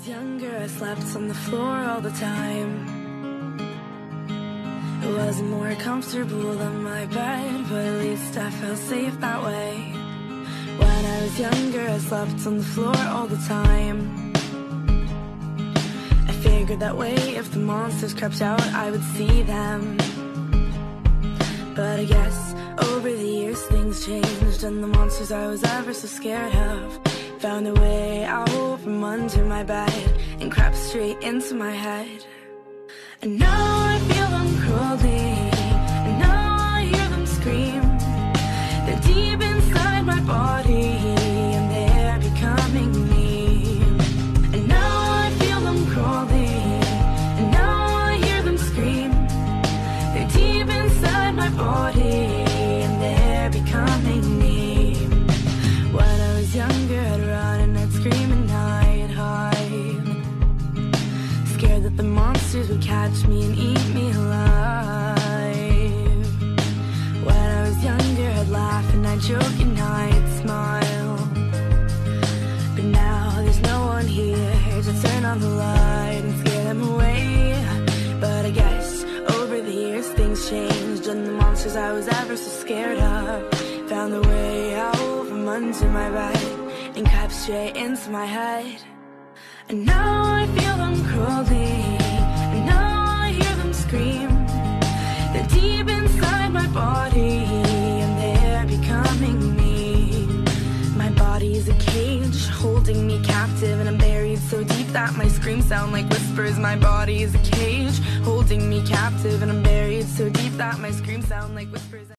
was younger, I slept on the floor all the time. It wasn't more comfortable than my bed, but at least I felt safe that way. When I was younger, I slept on the floor all the time. I figured that way if the monsters crept out, I would see them. But I guess over the years things changed, and the monsters I was ever so scared of found a way out from under my bed and crept straight into my head. And now I feel them crawling, and now I hear them scream. They're deep inside my body, and they're becoming me. And now I feel them crawling, and now I hear them scream. They're deep inside my body, and they're becoming me. When I was younger, I'd run and I'd scream and I'd hide, scared that the monsters would catch me and eat me alive. When I was younger, I'd laugh and I'd joke and I'd smile. But now there's no one here to turn on the light and scare them away. But I guess over the years things changed, and the monsters I was ever so scared of found a way out from under my bed and crept straight into my head. And now I feel them crawling, and now I hear them scream. They're deep inside my body, and they're becoming me. My body is a cage holding me captive, and I'm buried so deep that my screams sound like whispers. My body is a cage holding me captive, and I'm buried so deep that my screams sound like whispers.